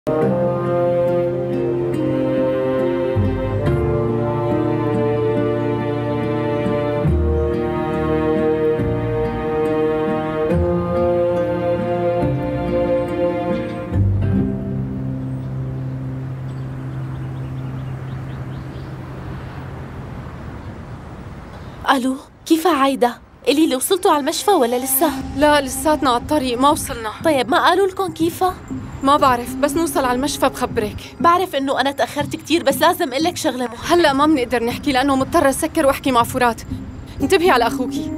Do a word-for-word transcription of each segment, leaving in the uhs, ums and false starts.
الو، كيف عايدة؟ قولي لي وصلتوا على المشفى ولا لسه؟ لا لساتنا على الطريق، ما وصلنا. طيب ما قالوا لكم كيف؟ ما بعرف، بس نوصل على المشفى بخبرك. بعرف انه انا تأخرت كتير، بس لازم اقول لك شغلة مهمة. هلا ما بنقدر نحكي لانه مضطرة اسكر واحكي مع فرات. انتبهي على اخوكي.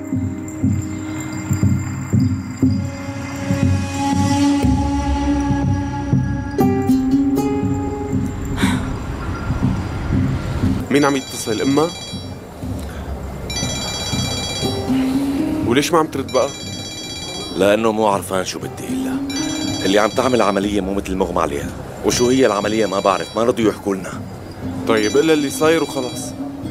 مين عم يتصل؟ امها؟ وليش ما عم ترد بقى؟ لأنه مو عرفان شو بدي إلا اللي عم تعمل عملية مو مثل المغمى عليها، وشو هي العملية ما بعرف، ما رضوا يحكوا لنا. طيب إلا اللي صاير وخلاص.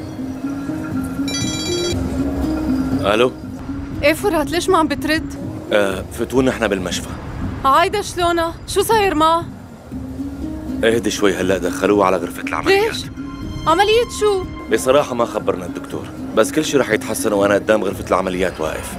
ألو؟ ايه فرات، ليش ما عم بترد؟ آه فتونا احنا بالمشفى. عايدة شلونها؟ شو صاير معها؟ اهدي شوي، هلا دخلوه على غرفة العمليات. ليش؟ عملية شو؟ بصراحة ما خبرنا الدكتور، بس كل شيء رح يتحسن وأنا قدام غرفة العمليات واقف.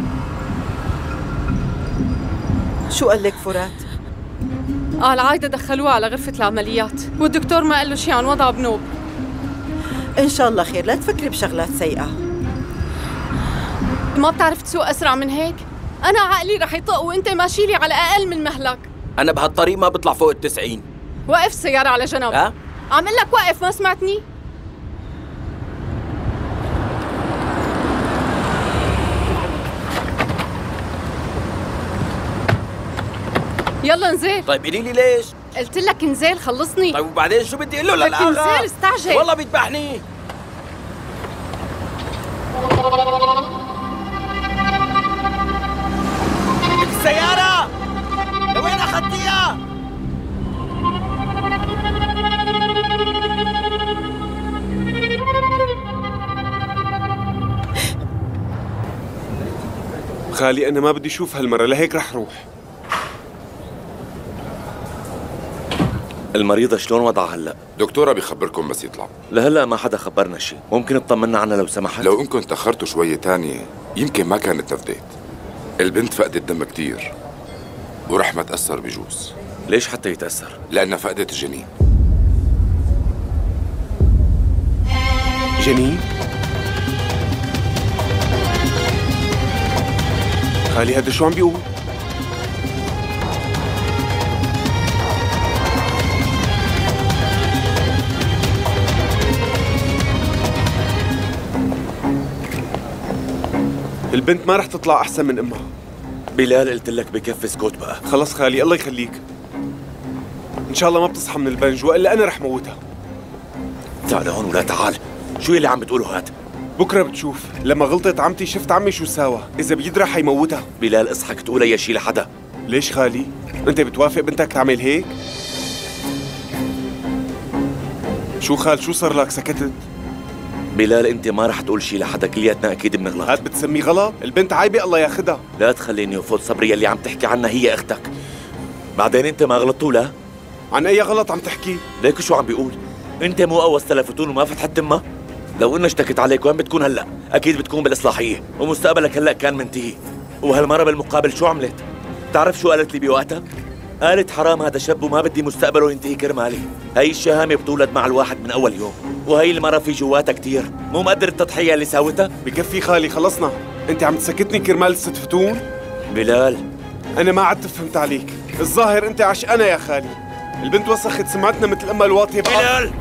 شو قال لك فرات؟ قال عايدة دخلوها على غرفة العمليات، والدكتور ما قال له شيء عن وضعها بنوب. إن شاء الله خير، لا تفكري بشغلات سيئة. ما بتعرف تسوق أسرع من هيك؟ أنا عقلي رح يطق وأنت ماشي لي على أقل من مهلك. أنا بهالطريق ما بطلع فوق التسعين. وقف السيارة على جنب. ها؟ عم قل لك وقف، ما سمعتني؟ يلا انزل. طيب قولي لي ليش؟ قلت لك انزل خلصني. طيب وبعدين شو بدي اقول له لك للآخر؟ انزل استعجل. والله بيذبحني. السيارة لوين أخذتيها؟ خالي أنا ما بدي أشوف هالمرة، لهيك رح روح. المريضة شلون وضعها هلا؟ دكتورة بيخبركم بس يطلع. لهلا ما حدا خبرنا شيء، ممكن تطمنا عنها لو سمحت؟ لو انكم تأخرتوا شوية تانية يمكن ما كانت نفدت. البنت فقدت دم كتير ورح ما تأثر بجوز. ليش حتى يتأثر؟ لأنها فقدت الجنين. جنين؟ خالي هذا شو عم بيقول؟ البنت ما رح تطلع أحسن من أمها. بلال قلت لك بكفي سكوت بقى. خلص خالي الله يخليك. إن شاء الله ما بتصحى من البنج وإلا أنا رح موتها. تعال هون ولا تعال، شو اللي عم بتقوله هاد؟ بكرة بتشوف، لما غلطت عمتي شفت عمي شو ساوى، إذا بيدرى حيموتها. بلال اصحك تقول أي شيء لحدا. ليش خالي؟ أنت بتوافق بنتك تعمل هيك؟ شو خال شو صار لك سكتت؟ بلال انت ما رح تقول شيء لحدا، كلياتنا اكيد بنغلط. هاد بتسميه غلط؟ البنت عايبة الله ياخدها. لا تخليني افوت صبري، اللي عم تحكي عنها هي اختك. بعدين انت ما غلطتوا لا؟ عن اي غلط عم تحكي؟ ليك شو عم بيقول؟ انت مو اول تلفتون وما فتحت تمها؟ لو انها اشتكت عليك وين بتكون هلا؟ اكيد بتكون بالاصلاحيه، ومستقبلك هلا كان منتهي. وهالمره بالمقابل شو عملت؟ بتعرف شو قالت لي بوقتها؟ قالت حرام هذا شاب وما بدي مستقبله ينتهي كرمالي. هي الشهامة بتولد مع الواحد من أول يوم، وهي المرة في جواتها كتير، مو مقدر التضحية اللي ساوتها؟ بكفي خالي خلصنا، أنت عم تسكتني كرمال الست فتون؟ بلال أنا ما عدت فهمت عليك، الظاهر أنت عشقانة يا خالي. البنت وسخت سمعتنا مثل أمها الواطية بقى. بلال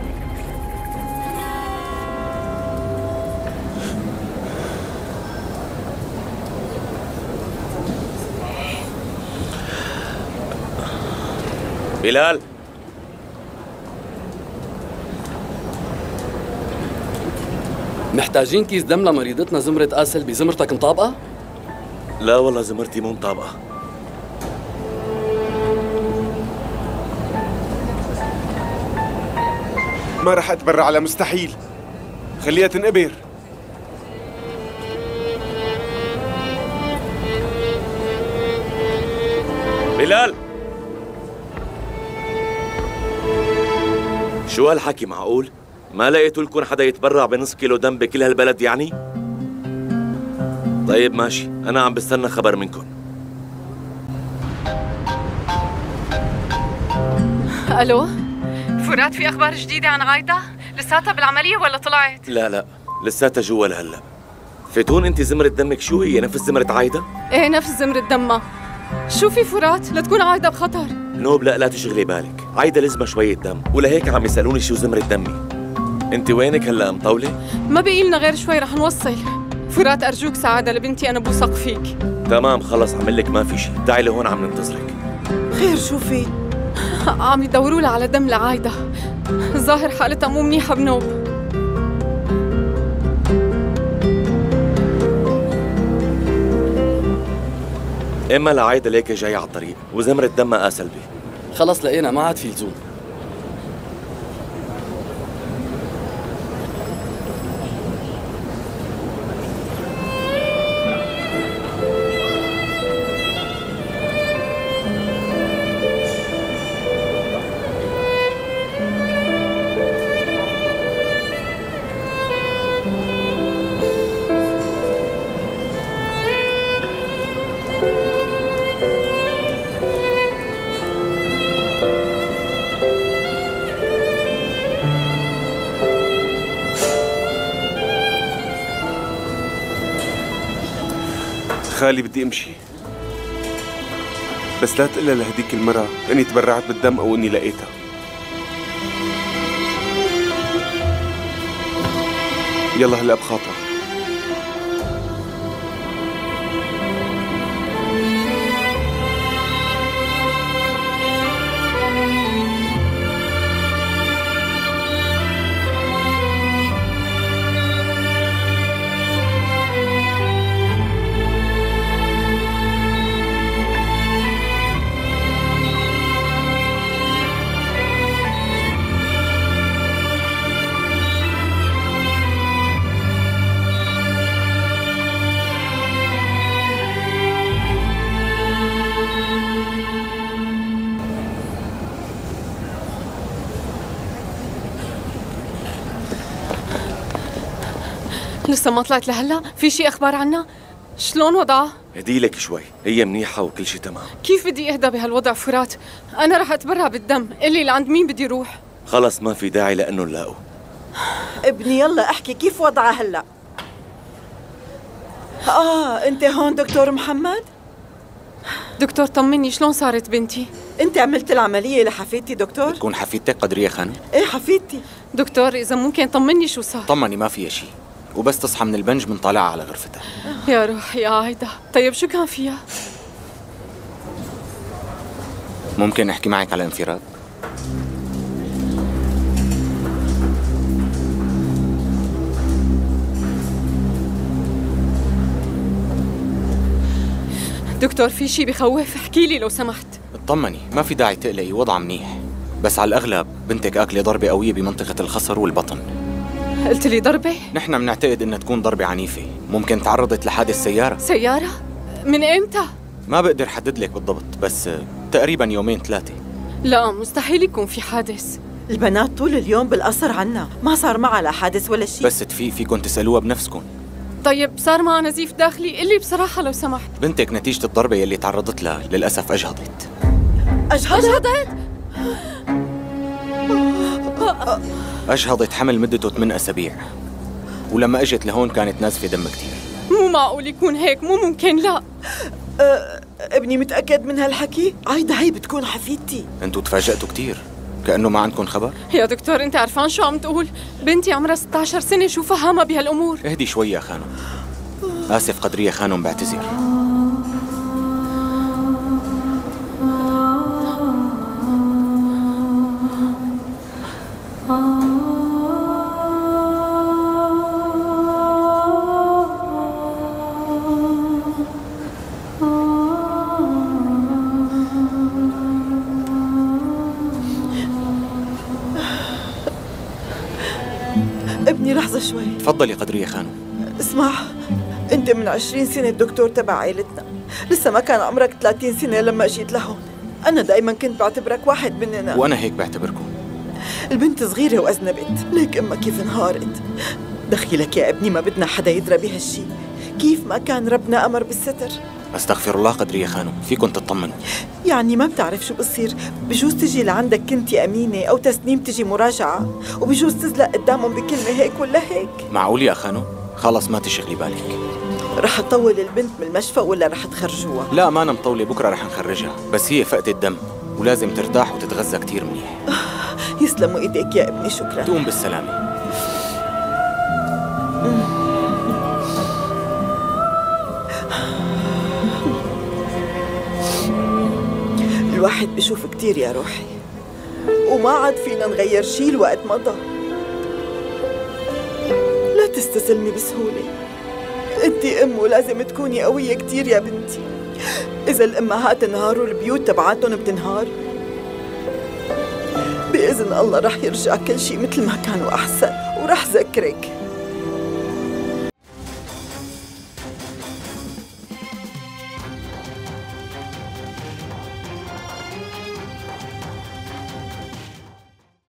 بلال محتاجين كيس دم لمريضتنا زمرة آسل، بزمرتك مطابقة؟ لا والله زمرتي مو مطابقة. ما رح أتبرع على مستحيل، خليها تنقبر. بلال شو هالحكي معقول؟ ما لقيتوا لكم حدا يتبرع بنص كيلو دم بكل هالبلد يعني؟ طيب ماشي، أنا عم بستنى خبر منكم. ألو؟ فرات، في أخبار جديدة عن عايدة؟ لساتها بالعملية ولا طلعت؟ لا لا، لساتها جوا لهلا. فتون انت زمرة دمك شو هي؟ نفس زمرة عايدة؟ ايه نفس زمرة دمها. شو في فرات؟ لا تكون عايدة بخطر. نوب لا لا تشغلي بالك، عايدة لازمها شوية دم، ولهيك عم يسألوني شو زمرة دمي. انت وينك هلا مطولة؟ ما بقي لنا غير شوي رح نوصل. فرات أرجوك سعادة لبنتي، أنا بوثق فيك. تمام خلص، عمل لك ما في شيء، تعي لهون عم ننتظرك. خير شو في؟ عم يدوروا لها على دم لعايدة، الظاهر حالتها مو منيحة بنوب. اما لعايدة ليك جاي على الطريق وزمرة دمها آ سلبي. خلص لقينا، ما عاد في لزوم. خالي بدي امشي، بس لا تقلها لهديك المرة اني تبرعت بالدم او اني لقيتها. يلا هلا بخاطر. لسه ما طلعت لهلا؟ في شي أخبار عنها؟ شلون وضعها؟ هدي لك شوي، هي منيحة وكل شيء تمام. كيف بدي اهدى بهالوضع فرات؟ أنا رح أتبرع بالدم، قلي لعند مين بدي روح؟ خلص ما في داعي لأنه نلاقوا. ابني يلا احكي كيف وضعها هلا؟ اه انت هون دكتور محمد؟ دكتور طمني، شلون صارت بنتي؟ انت عملت العملية لحفيدتي دكتور؟ بتكون حفيدتك قدرية خانم؟ ايه حفيدتي. دكتور إذا ممكن طمني شو صار؟ طمني ما فيها شيء، وبس تصحى من البنج بنطلعها على غرفتها. يا روحي يا عايدة، طيب شو كان فيها؟ ممكن احكي معك على انفراد؟ دكتور في شي بخوف؟ احكي لي لو سمحت. اطمني ما في داعي تقلقي، وضعها منيح، بس على الأغلب بنتك أكلة ضربة قوية بمنطقة الخصر والبطن. قلت لي ضربة؟ نحن بنعتقد إنها تكون ضربة عنيفة، ممكن تعرضت لحادث سيارة. سيارة؟ من إمتى؟ ما بقدر حدد لك بالضبط، بس تقريبا يومين ثلاثة. لا مستحيل يكون في حادث. البنات طول اليوم بالقصر عنا، ما صار معها لا حادث ولا شيء. بس تفيق فيكم تسألوها بنفسكم. طيب صار معها نزيف داخلي؟ قلي بصراحة لو سمحت. بنتك نتيجة الضربة يلي تعرضت لها للأسف أجهضت. أجهضت؟ أجهضت؟ أجهضت حمل مدته ثمان أسابيع، ولما أجت لهون كانت نازفة دم كتير. مو معقول يكون هيك، مو ممكن. لا أه ابني متأكد من هالحكي؟ عايدة هي بتكون حفيدتي. انتوا تفاجأتوا كتير، كأنه ما عندكم خبر. يا دكتور انت عرفان شو عم تقول؟ بنتي عمرها ستة عشر سنة، شو فهمها بهالأمور؟ اهدي شوي يا خانم. آسف قدرية خانم، بعتذر. ابني لحظة شوي. تفضلي قدرية خانم. اسمع، انت من عشرين سنة الدكتور تبع عائلتنا، لسه ما كان عمرك ثلاثين سنة لما اجيت لهون. أنا دايما كنت بعتبرك واحد مننا. وأنا هيك بعتبركم. البنت صغيرة وأذنبت، ليك أمها كيف انهارت. دخيلك يا ابني، ما بدنا حدا يدرى بهالشي. كيف ما كان ربنا أمر بالستر. استغفر الله قدري يا خانم، فيكن تطمنوا. يعني ما بتعرف شو بصير، بجوز تجي لعندك كنتي أمينة أو تسنيم تجي مراجعة، وبجوز تزلق قدامهم بكلمة هيك ولا هيك. معقول يا خانم؟ خلص ما تشغلي بالك. رح تطول البنت من المشفى ولا رح تخرجوها؟ لا ما أنا مطولة، بكرة رح نخرجها، بس هي فقدت الدم ولازم ترتاح وتتغذى كتير منيح. يسلموا ايديك يا ابني، شكرا. تقوم بالسلامة. الواحد بشوف كتير يا روحي، وما عاد فينا نغير شي الوقت مضى. لا تستسلمي بسهولة، انتي ام ولازم تكوني قوية كتير يا بنتي. إذا الأمهات انهاروا البيوت تبعاتهم بتنهار. بإذن الله رح يرجع كل شي مثل ما كان وأحسن، ورح ذكرك